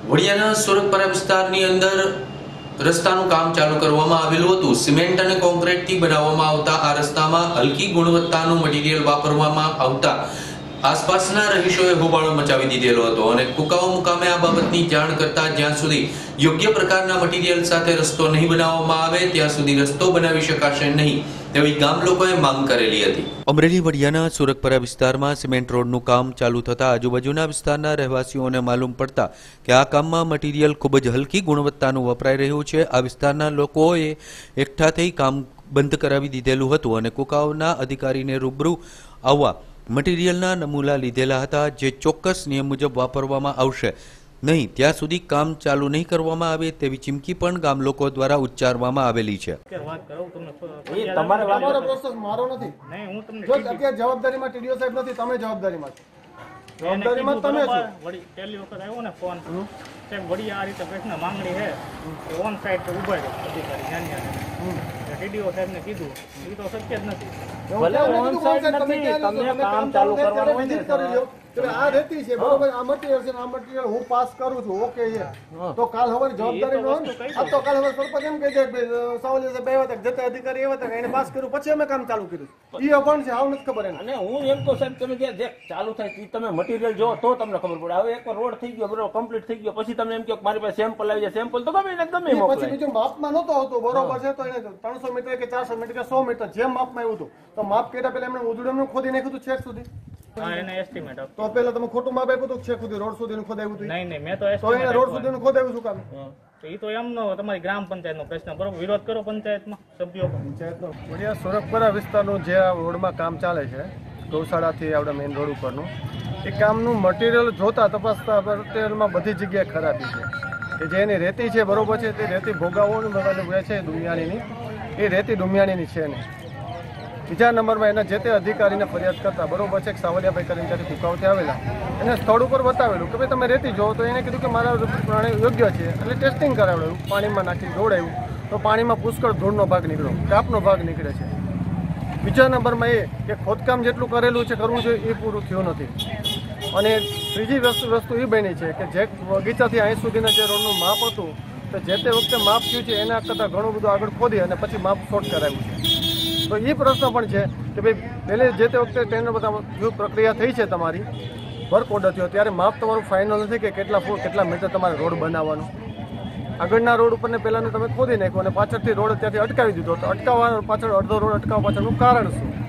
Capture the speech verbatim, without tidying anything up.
વડિયાના સુરતપરા વિસ્તારની અંદર રસ્તાનું કામ ચાલુ કરવામાં આવેલું હતું। સિમેન્ટ અને કોન્ક્રીટથી બનાવવામાં આવતા આ રસ્તામાં હલકી ગુણવત્તાનું મટીરીયલ વાપરવામાં આવતા આસપાસના રહીશોએ હોબાળો મચાવી દીધેલો હતો અને કુકાઓ મુકામે આ બાબતની જાણ કરતા જ્યાં સુધી યોગ્ય પ્રકારના મટીરીયલ સાથે રસ્તો નહીં બનાવવામાં આવે ત્યાં સુધી રસ્તો બનાવી શકાશે નહીં તેવી ગામ લોકોએ માંગ કરેલી હતી। અમરેલી વડિયાના સુરતપરા વિસ્તારમાં સિમેન્ટ રોડનું કામ ચાલુ થતા આજુબાજુના વિસ્તારના રહેવાસીઓને માલુમ પડતા કે આ કામમાં મટીરીયલ ખૂબ જ હલકી ગુણવત્તાનું વપરાઈ રહ્યું છે। આ વિસ્તારના લોકોએ એકઠા થઈ કામ બંધ કરાવી દીધેલું હતું અને કુકાઓના અધિકારીને રૂબરૂ આવવા મટીરીયલના નમૂના લીધેલા હતા જે ચોક્કસ નિયમ મુજબ વાપરવામાં આવશે નહીં ત્યાં સુધી કામ ચાલુ નહીં કરવામાં આવે તેવી ચીમકી પણ ગામ લોકો દ્વારા ઉચ્ચારવામાં આવેલી છે। જવાબદારીમાં ટીડીઓ સાહેબ નથી, તમે જવાબદારીમાં જવાબદારીમાં તમે છો। પહેલી વખત આવ્યો ને ફોન સાહેબ વડી આ રીતે પ્રશ્ન માંગણી છે ઓન સાઈડ ઉભા છે અધિકારી જ્ઞાની ટીડીઓ સાહેબને કીધું એ તો શક્ય જ નથી। ભલે ઓન સાઈડ નથી, તમે કામ ચાલુ કરવાનું વિઝિટ કરી લો કે આ રહેતી છે બરોબર, આ મટીરીયલ છે, આ મટીરીયલ હું પાસ કરું છું ઓકે છે તો કાલ હવે જવાબદારી નો આ તો કાલ હવે સરપંચ એમ કહી દે સાવલી સાહેબ આવ્યા હતા જતા અધિકારી આવ્યા હતા એને પાસ કર્યું પછી અમે કામ ચાલુ કર્યું ઈ અભણ છે આવું નથી ખબર એને। અને હું એમ તો સાહેબ તમે જે ચાલુ થાય તમે મટીરીયલ જો તો તમને ખબર પડે। હવે એકવાર રોડ થઈ ગયો બરોબર કમ્પ્લીટ થઈ ગયો પછી તમે એમ કહો મારી પાસે સેમ્પલ આવી જાય સેમ્પલ તો ગમે એને ગમે પછી બીજું માપમાં નહોતો આવતો બરોબર છે તો એને ત્રણસો મીટર કે ચારસો મીટર કે સો મીટર જેમ માપમાં આવ્યું હતું તો માપ કર્યા પેલા એમને ઉજળું ખોદી નાખ્યું હતું છેક સુધી તો પેલા તમે ખોટું માપ આપ્યું હતું છેક સુધી રોડ સુધી ખોદાવ્યું હતું? નહીં નહીં મેં તો તો એને રોડ સુધી ખોદાવ્યું શું કામ? તો એ તો એમનો તમારી ગ્રામ પંચાયતનો પ્રશ્ન બરોબર, વિરોધ કરો પંચાયતમાં સભ્યો પંચાયતનો। વડિયા સુરતપરા વિસ્તારનું જે આ રોડમાં કામ ચાલે છે ગૌશાળાથી આપણે મેઇન રોડ ઉપરનું એ કામનું મટીરિયલ જોતા તપાસતા મટીરિયલમાં બધી જગ્યાએ ખરાબી છે કે જે એની રેતી છે બરોબર છે તે રેતી ભોગાવોનું બધા છે ડુમિયાણીની એ રેતી ડુમિયાણીની છે નહીં। બીજા નંબરમાં એના જે તે અધિકારીને ફરિયાદ કરતા બરોબર છે સાવલિયાભાઈ કરીને ત્યાંથી કુકાવથી આવેલા એને સ્થળ ઉપર બતાવેલું કે ભાઈ તમે રેતી જોવો તો એને કીધું કે મારા પ્રાણી યોગ્ય છે એટલે ટેસ્ટિંગ કરાવેલું પાણીમાં નાખી દોડાવ્યું તો પાણીમાં પુષ્કળ ધૂળનો ભાગ નીકળ્યો કાપનો ભાગ નીકળે છે। બીજા નંબરમાં એ કે ખોદકામ જેટલું કરેલું છે કરવું જોઈએ એ પૂરું થયું નથી। અને ત્રીજી વસ્તુ વસ્તુ એ બની છે કે જે બગીચાથી અહીં સુધીના જે રોડનું માપ હતું તો જે તે વખતે માપ થયું છે એના કરતાં ઘણું બધું આગળ ખોદી અને પછી માપ શોર્ટ કરાવ્યું છે। તો એ પ્રશ્ન પણ છે કે ભાઈ પહેલે જે તે વખતે ટેન્ડર બધા જો પ્રક્રિયા થઈ છે તમારી વર્ક ઓર્ડર થયો ત્યારે માપ તમારું ફાઇનલ નથી કે કેટલા ફૂટ કેટલા મીટર તમારે રોડ બનાવવાનો। આગળના રોડ ઉપરને પહેલાંને તમે ખોદી નાખ્યો અને પાછળથી રોડ ત્યાંથી અટકાવી દીધો તો અટકાવવાનો પાછળ અડધો રોડ અટકાવવા પાછળનું કારણ શું?